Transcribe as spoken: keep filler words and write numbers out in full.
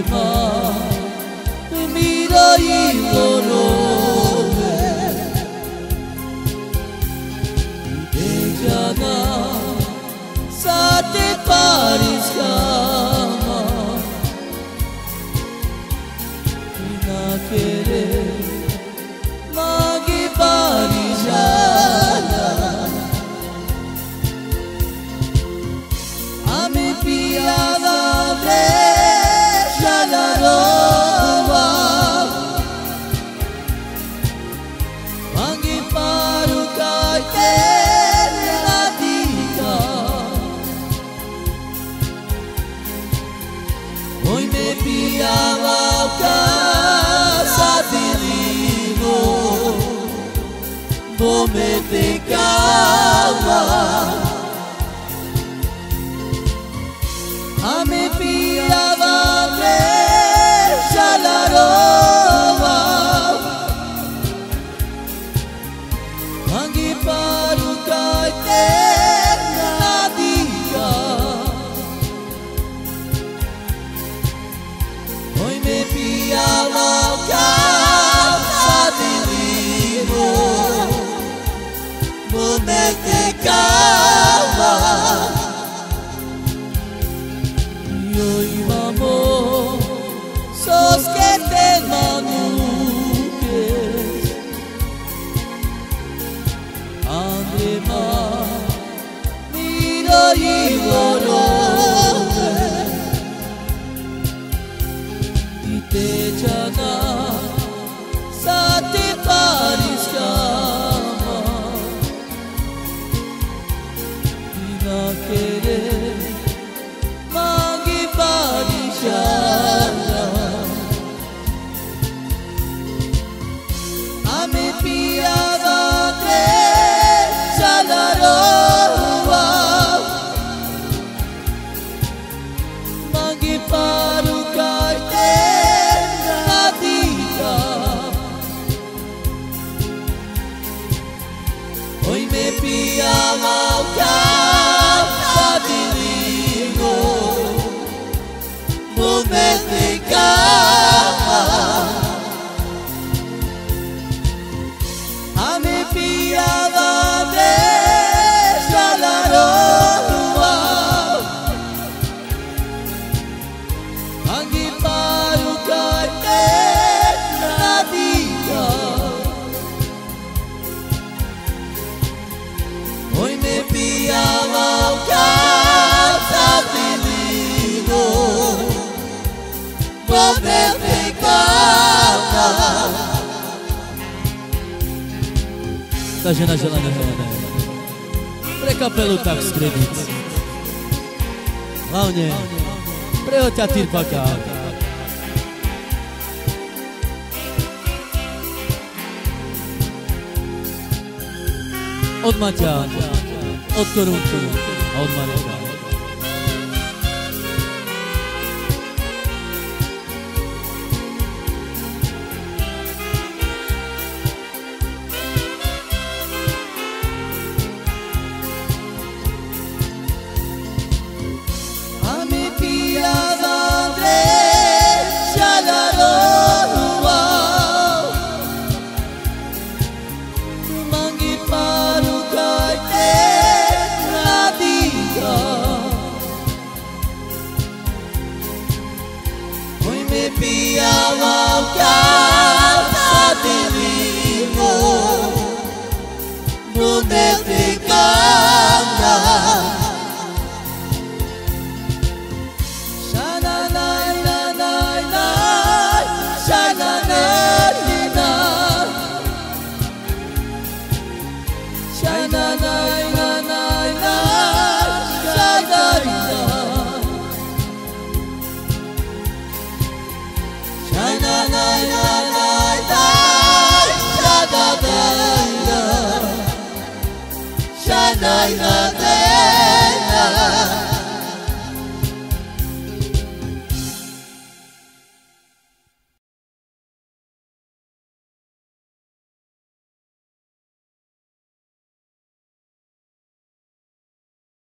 마 미러이 모노에 이대자나 사테 파리스카마 이나케레 마기 파리샤나 아미 피아가 브레샤나로와 마기 파루카이테 나디가 Hoy me pillaba casa divino, vos me pecaba. A me pillaba brecha la roba, mangi paruka eterna diga. Hoy me pillaba casa divino, vos me pecaba. Y hoy vamos, sos que te manuques, Andre ma, miro y borone, y te llana, sa te pariscama, y no querer. Mangi parishana Ame piyada bresa roba Mangi paruka eterna diga Hoy me piyama casa divino me pecaba a mi pillada brecha la roba mangi paruka eterna diga hoy me pillaba casa divino vos me pecaba. Tažena želena Helena pre kapelu tak skrebic hlavne pre oťa Tirpaka od Maťa, od Korunku a od Mareka. Me pillaba casa divino, vos me pecaba. Shana na na na na, shana na na, shana na na na na, shana na. Shana na na na na, shana na na, shana na na.